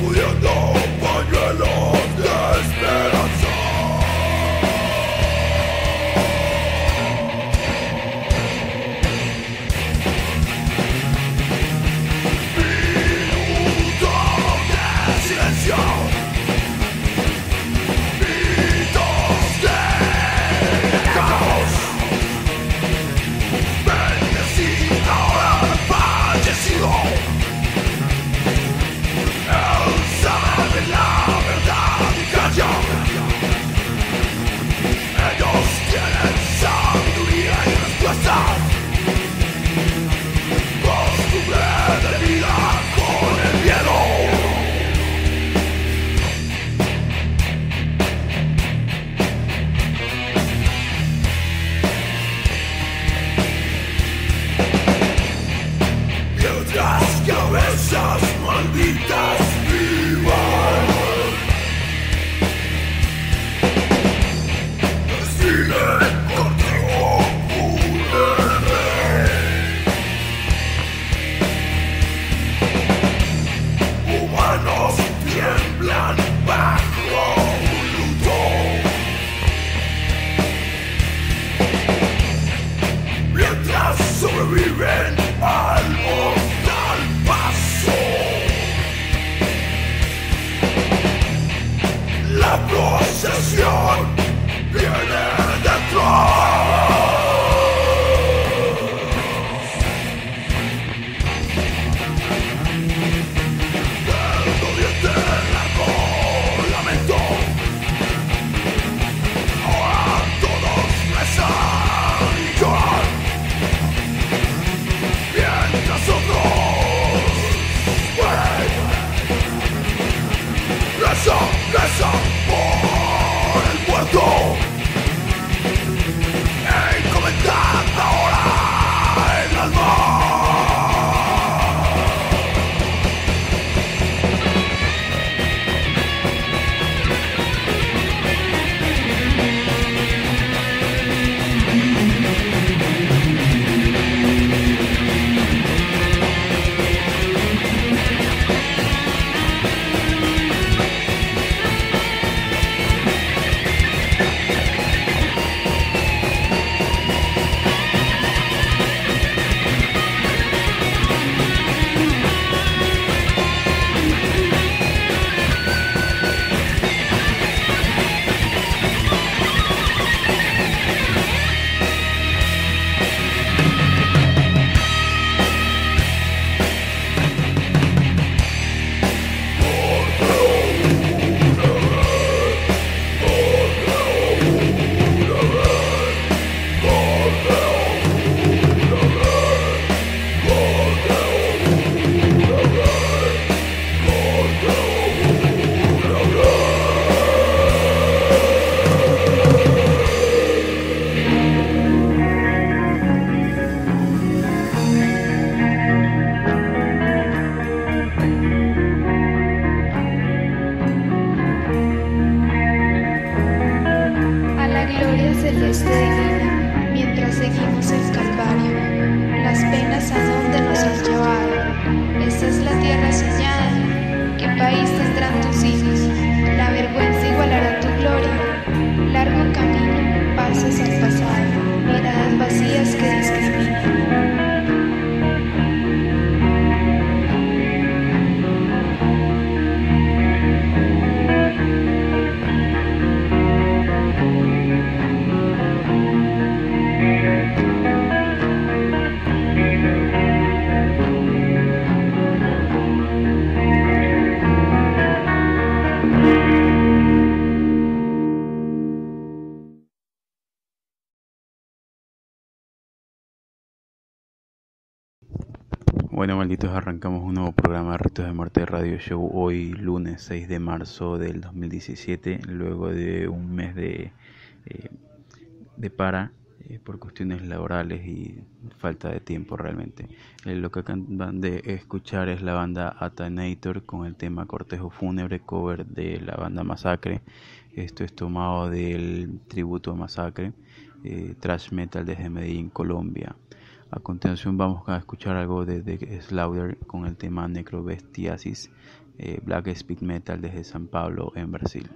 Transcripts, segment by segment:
sacudiendo pañuelos de esperanza. Minutos de silencio, minutos de caos. Bendecida ahora fallecido. Él sabe la verdad y calla. Ellos tienen sabiduría y respuesta. Costumbre de vida con el miedo. Mientras cabezas malditas vivan, desfilen contigo fúnebre. Humanos tiemblan bajo un luto, mientras sobreviven al mortal paso. La procesión viene detrás. Del doliente largo lamento, ahora todos rezan y lloran, mientras otros mueren. Reza por el muerto, encomendad ahora el alma. A la gloria celeste divina, mientras seguimos el Calvario, las penas a donde nos has llevado. Esta es la tierra soñada, ¿qué país tendrán tus hijos? La vergüenza igualará tu gloria. Largo camino, pasas al pasado, miradas vacías que discriminan. Bueno, malditos, arrancamos un nuevo programa de Ritos de Muerte Radio Show hoy lunes 6 de marzo del 2017, luego de un mes de para por cuestiones laborales y falta de tiempo realmente. Lo que acaban de escuchar es la banda Athanator con el tema Cortejo Fúnebre, cover de la banda Masacre. Esto es tomado del tributo a Masacre, thrash metal desde Medellín, Colombia. A continuación vamos a escuchar algo de The Slaughter con el tema Necrobestiasis, Black Speed Metal desde San Pablo en Brasil.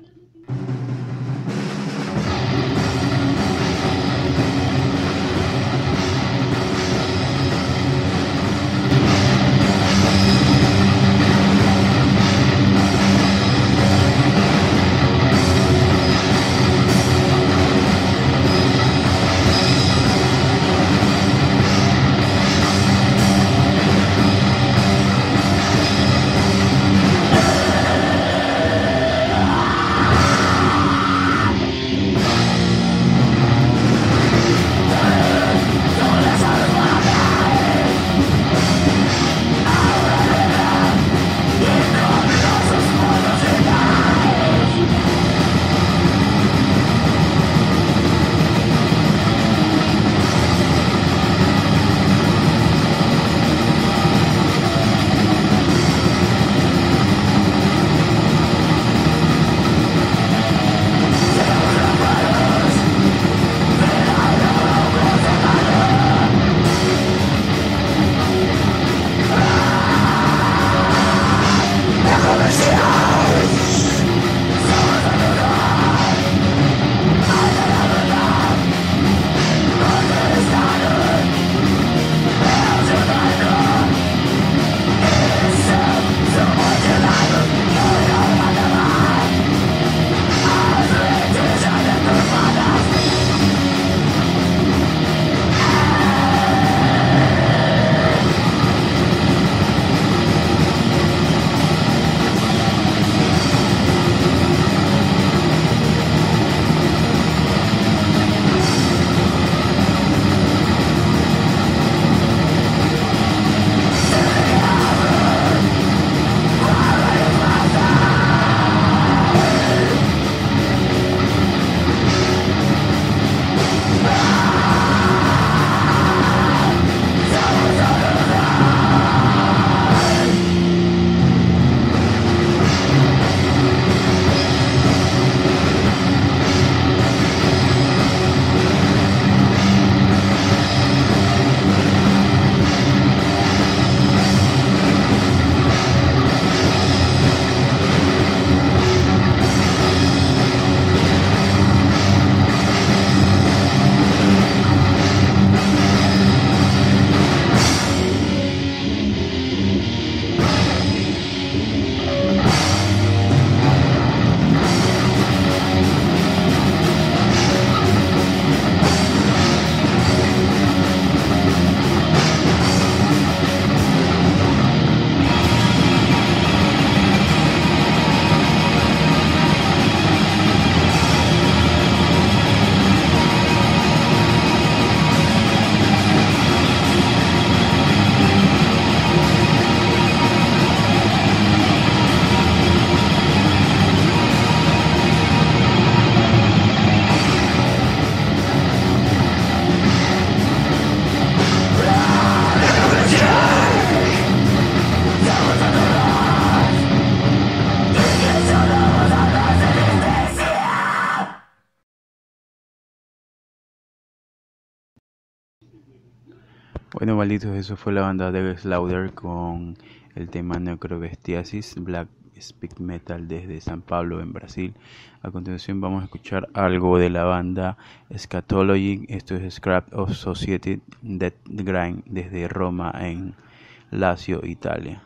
Bueno, malditos, eso fue la banda de Slaughter con el tema Necrobestiasis, Black Speed Metal desde San Pablo en Brasil. A continuación vamos a escuchar algo de la banda Scatology, esto es Scrap of Society Death Grind desde Roma en Lazio, Italia.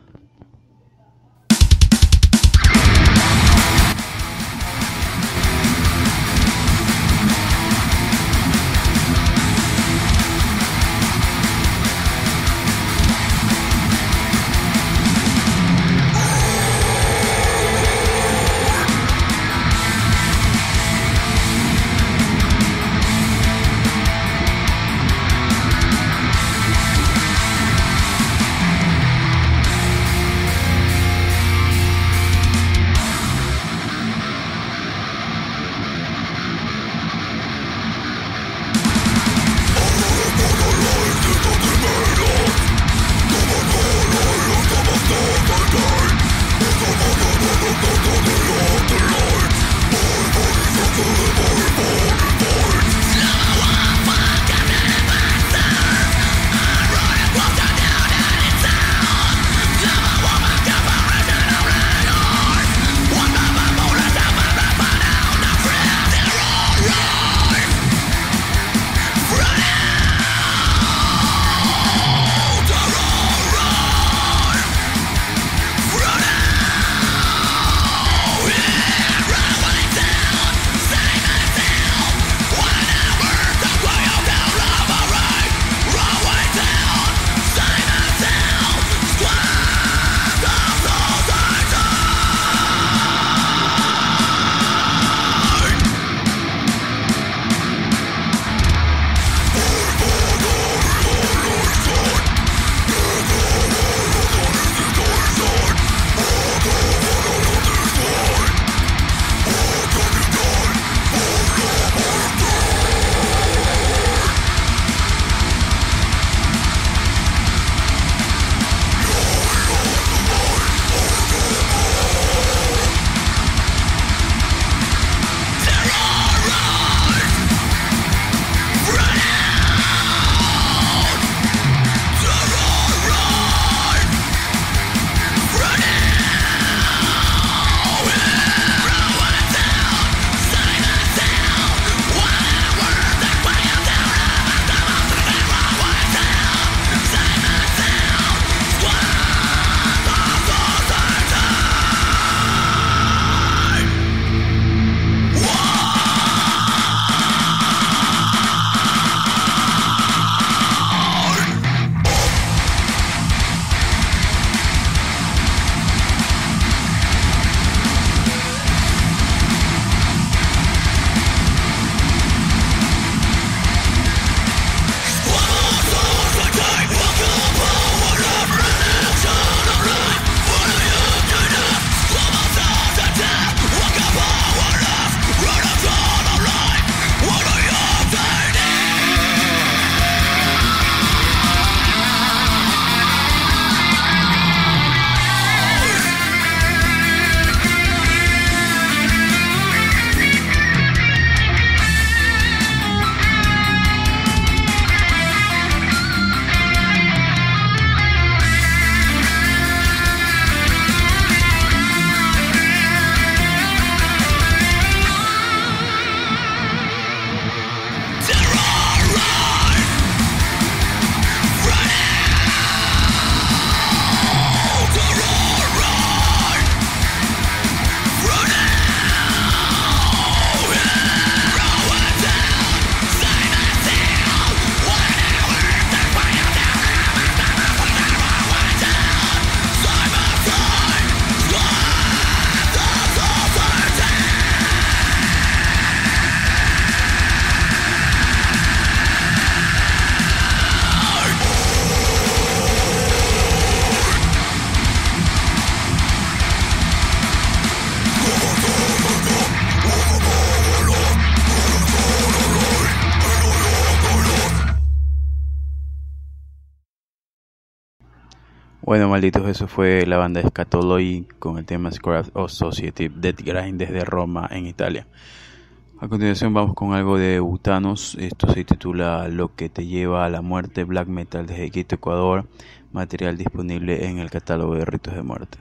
Bueno, malditos, eso fue la banda Scatology con el tema Scrap of Society, Death Grind desde Roma, en Italia. A continuación vamos con algo de Butanos. Esto se titula Lo que te lleva a la muerte, Black Metal desde Quito, Ecuador. Material disponible en el catálogo de Ritos de Muerte.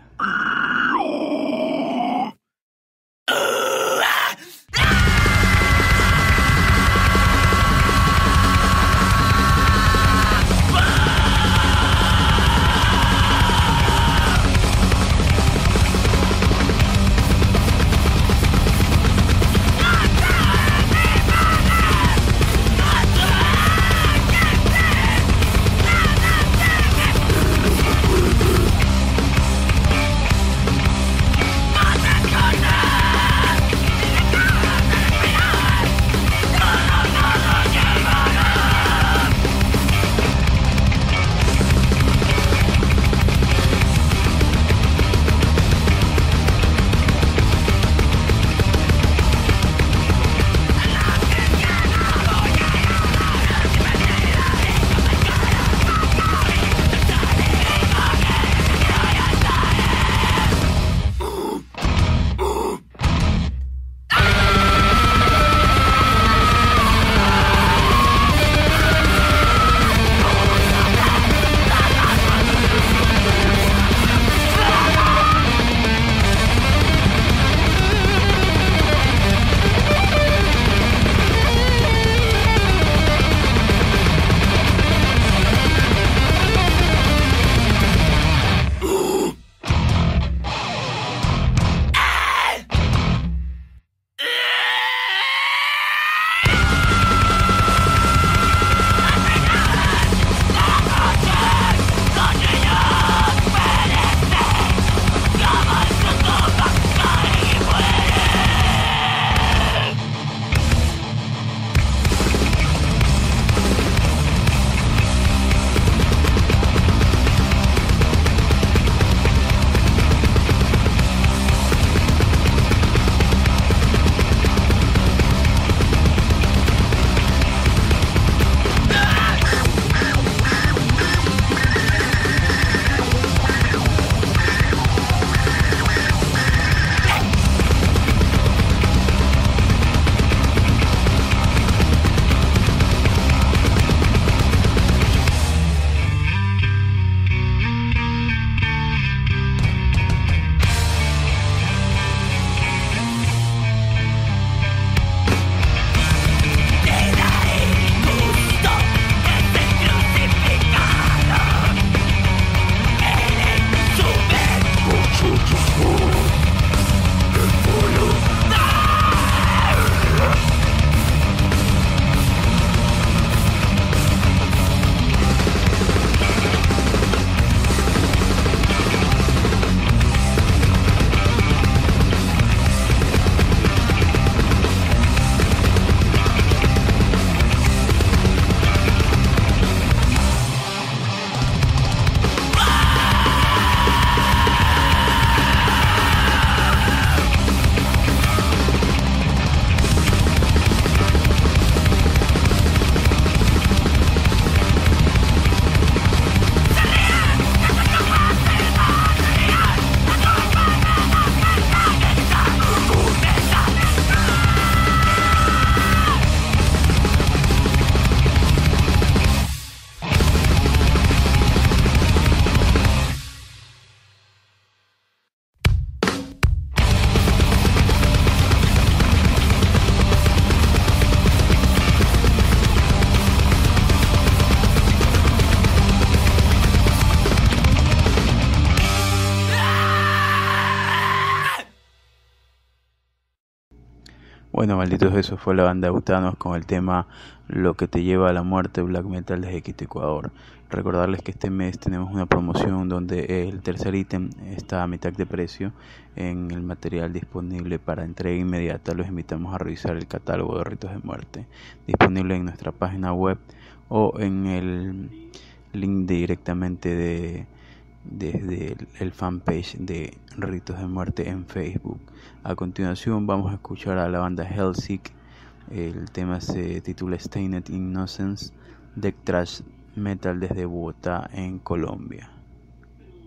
Bueno, malditos, eso fue la banda Butanos con el tema Lo que te lleva a la muerte, Black Metal desde Quito, Ecuador. Recordarles que este mes tenemos una promoción donde el tercer ítem está a mitad de precio en el material disponible para entrega inmediata. Los invitamos a revisar el catálogo de Ritos de Muerte, disponible en nuestra página web o en el link directamente desde el fanpage de Ritos de Muerte en Facebook. A continuación vamos a escuchar a la banda Hellsick. El tema se titula Stained Innocence, de thrash metal desde Bogotá, en Colombia.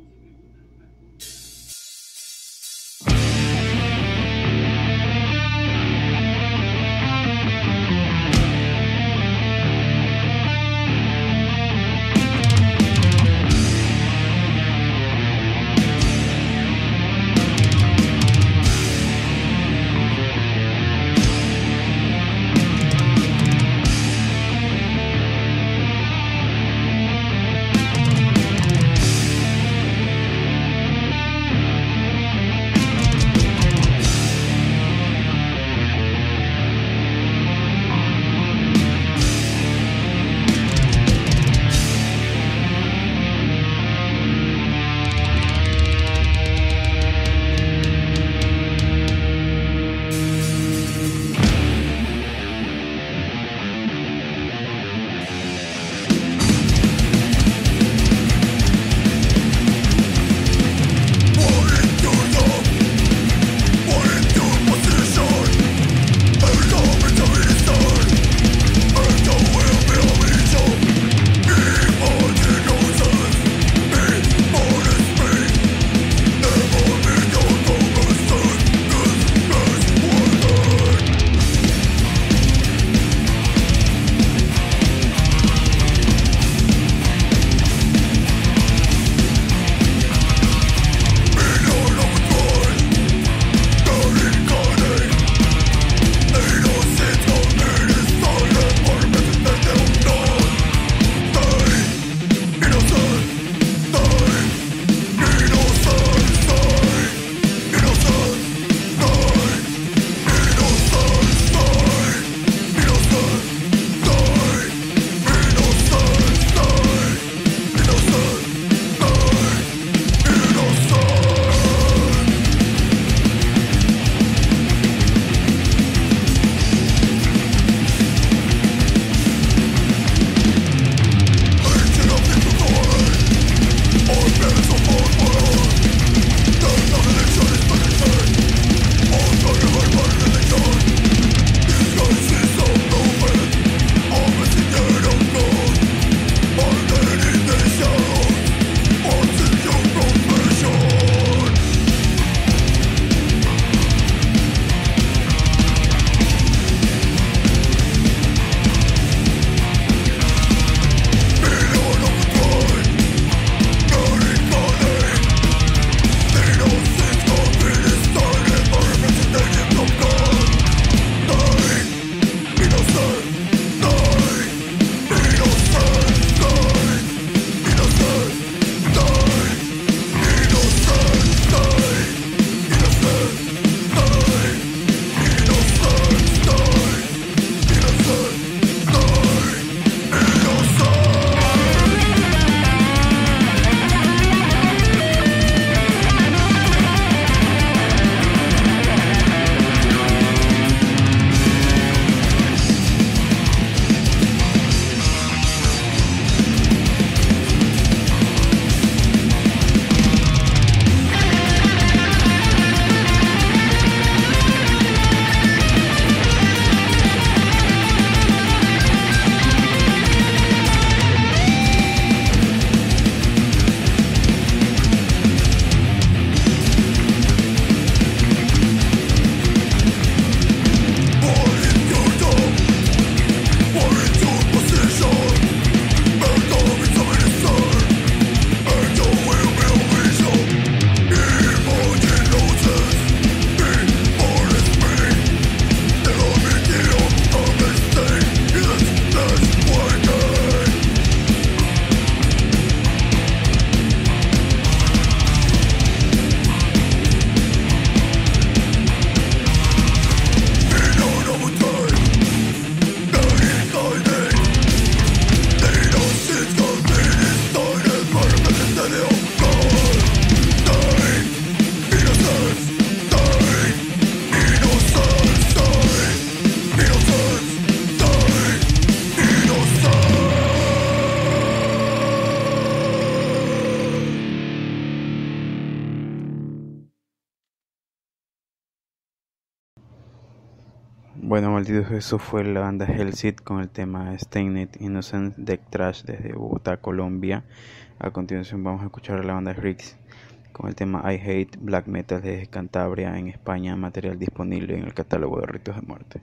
Bueno, malditos, eso fue la banda Hellseed con el tema Stained Innocent de Trash desde Bogotá, Colombia. A continuación vamos a escuchar a la banda Rix con el tema I Hate Black Metal desde Cantabria, en España, material disponible en el catálogo de Ritos de Muerte.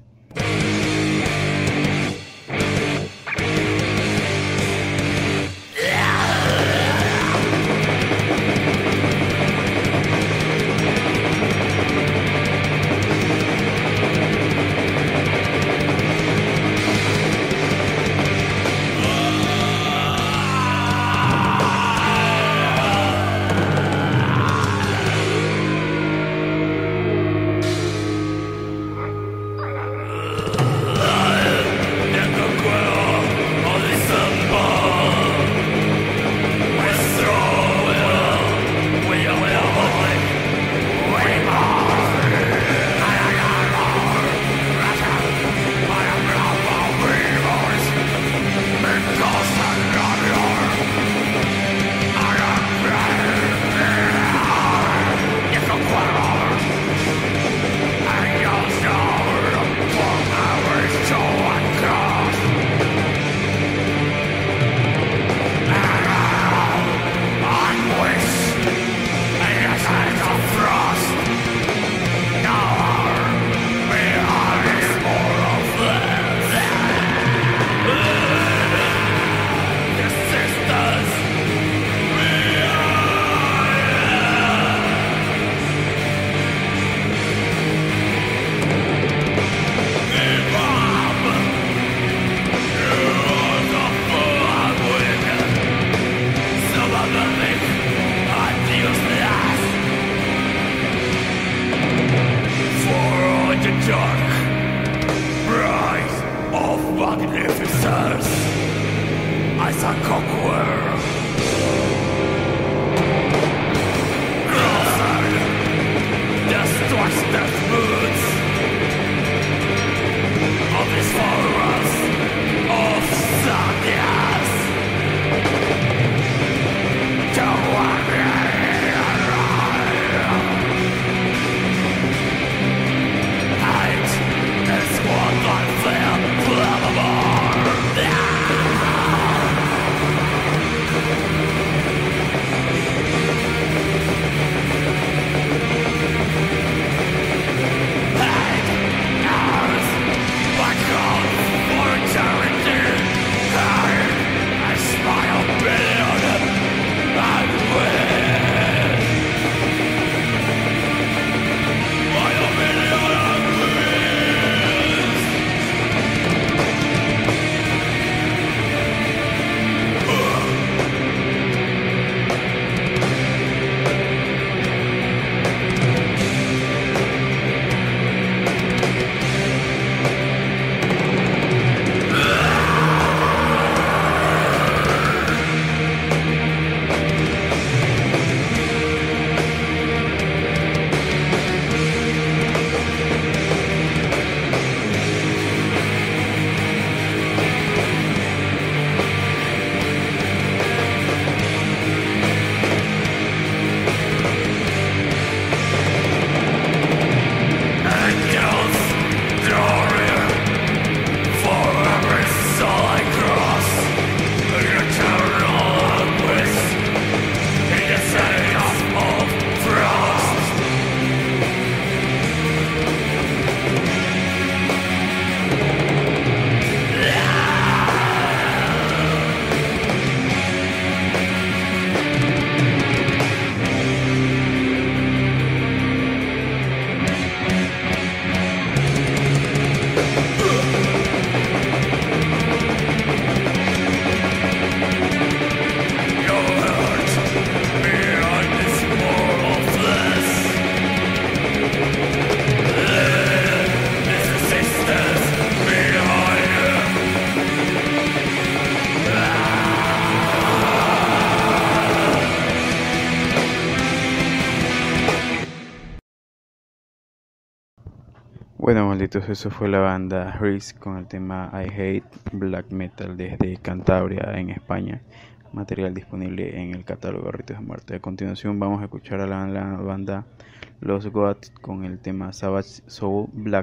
Bueno, malditos, eso fue la banda Risk con el tema I Hate Black Metal desde Cantabria, en España. Material disponible en el catálogo de Ritos de Muerte. A continuación vamos a escuchar a la banda Los Gods con el tema Savage Soul Black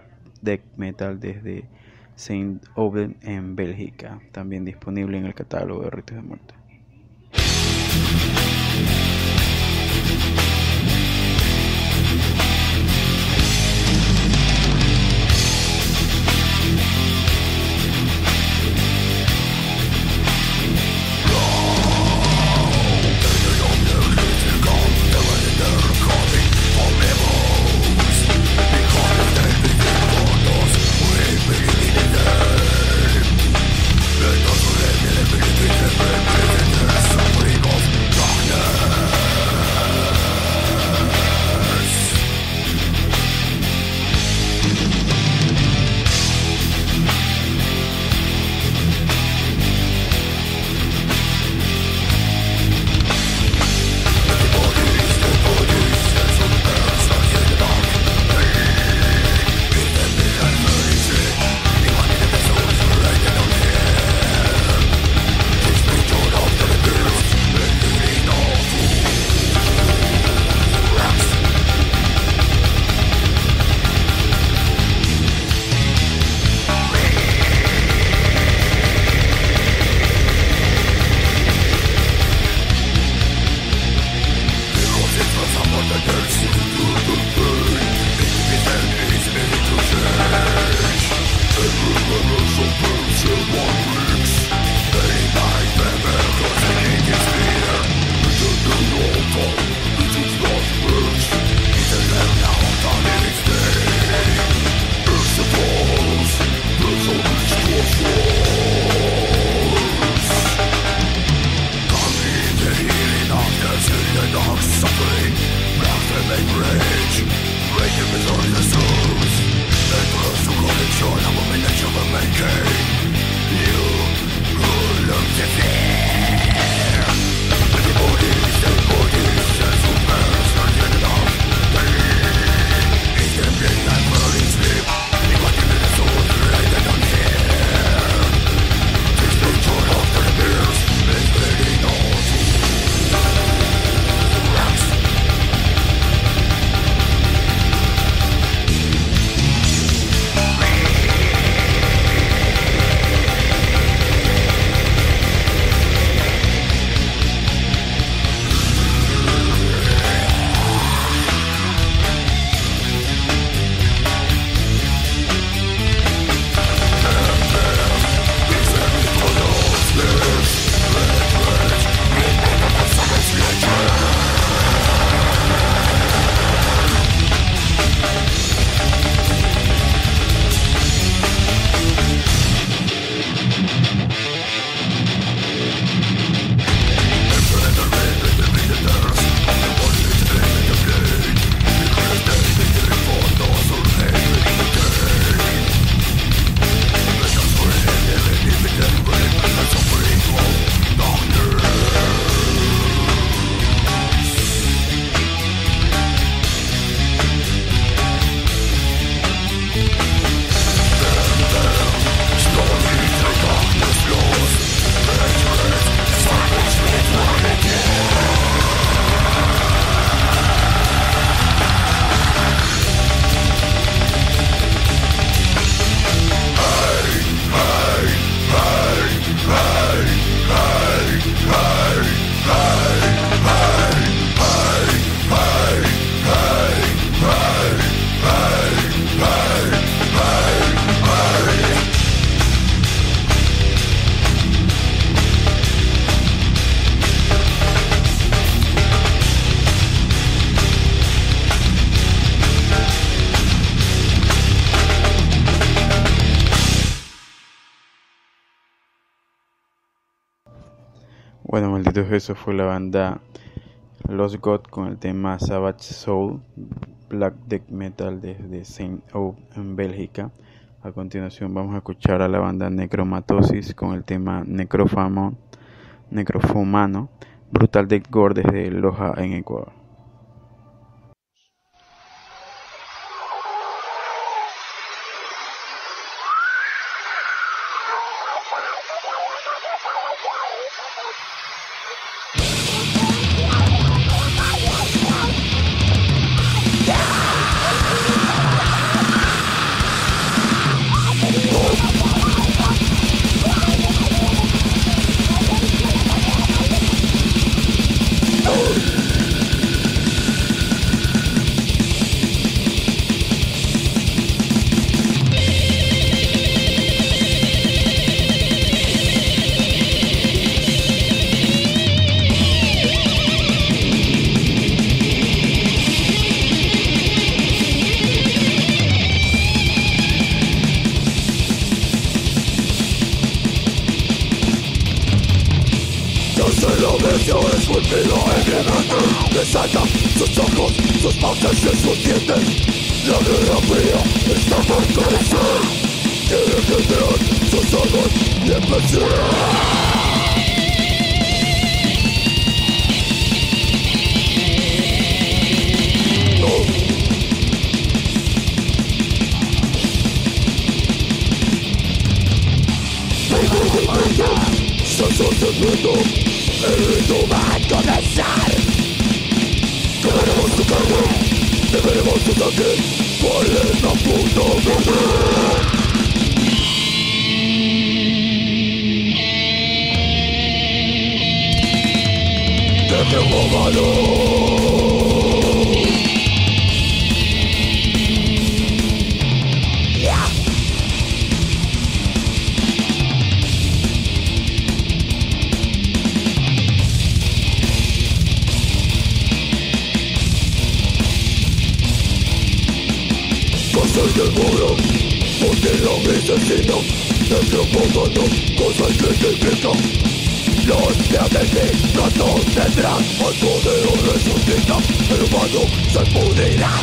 death metal desde Saint-Ouen en Bélgica, también disponible en el catálogo de Ritos de Muerte. Bueno, malditos, eso fue la banda Lost God con el tema Savage Soul, Black Death Metal desde Saint-Ouen en Bélgica. A continuación vamos a escuchar a la banda Necromatosis con el tema Necrofumano, Brutal Death Gore desde Loja en Ecuador. levanta, resalta sus ojos, sus mauces y sus dientes. La guerra fría está por crecer. Quiere que vean sus ojos y empecé. Sos el mundo, el ritmo va a comenzar. Quedaremos su carne, beberemos su sangre. ¿Cuál es la puta verdad? ¡Deje un valor! Del muro, porque el hombre asesino, negro botando, cosa que significa. Los diabetes, gato tendrán, al poder resucita, el humano se pudrirá.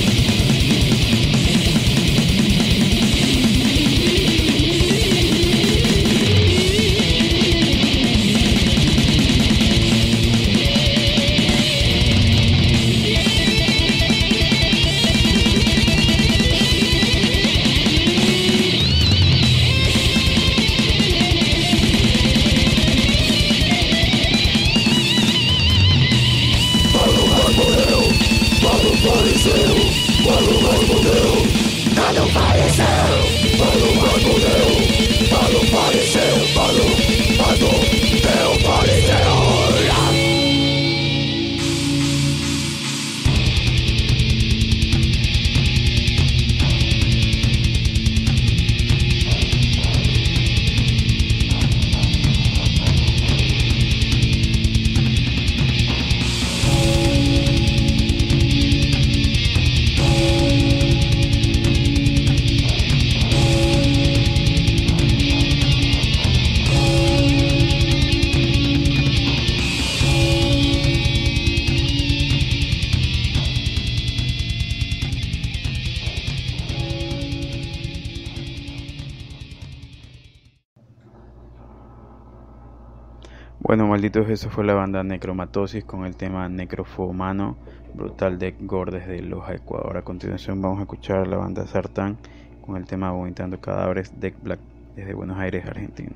Bueno, malditos, eso fue la banda Necromatosis con el tema Necrofomano, brutal death gore desde Loja, Ecuador. A continuación vamos a escuchar a la banda Sartán con el tema Vomitando Cadáveres, Deck Black, desde Buenos Aires, Argentina.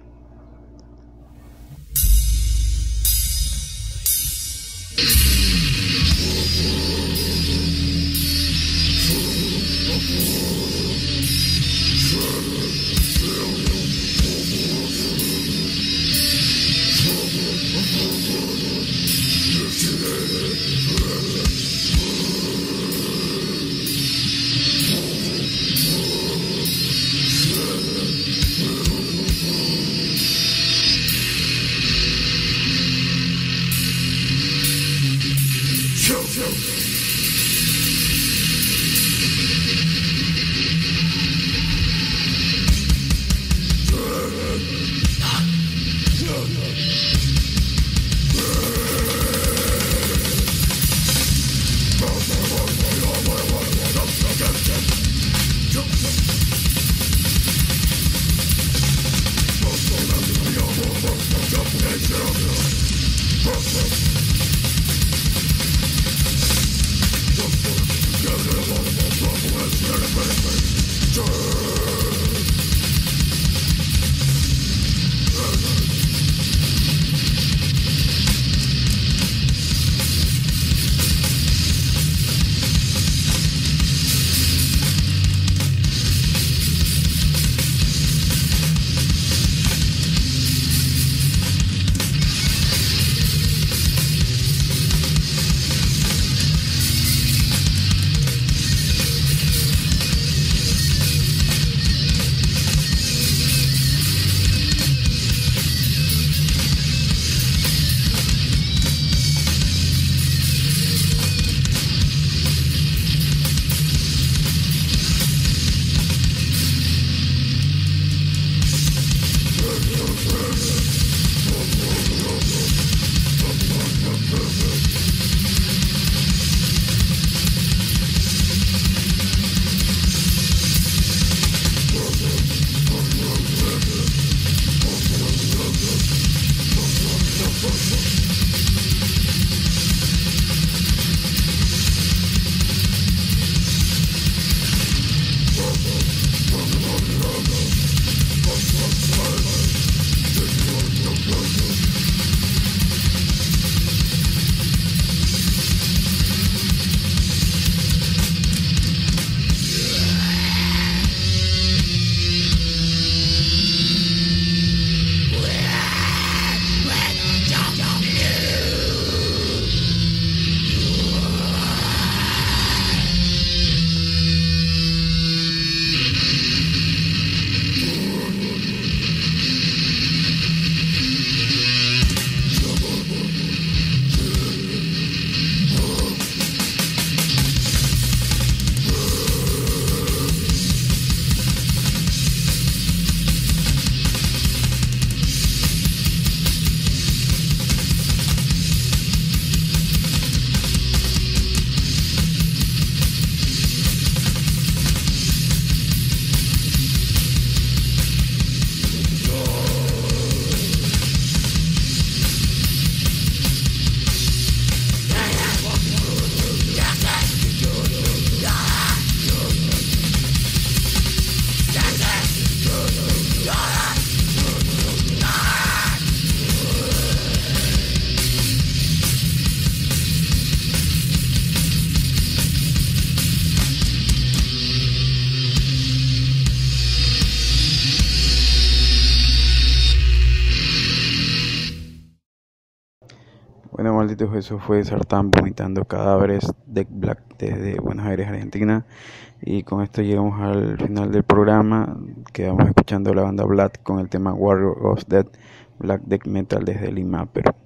malditos, eso fue Sartán vomitando cadáveres de Black desde Buenos Aires, Argentina. Y con esto llegamos al final del programa. Quedamos escuchando la banda Blood con el tema Warrior of Death, Black Death Metal desde Lima, Perú.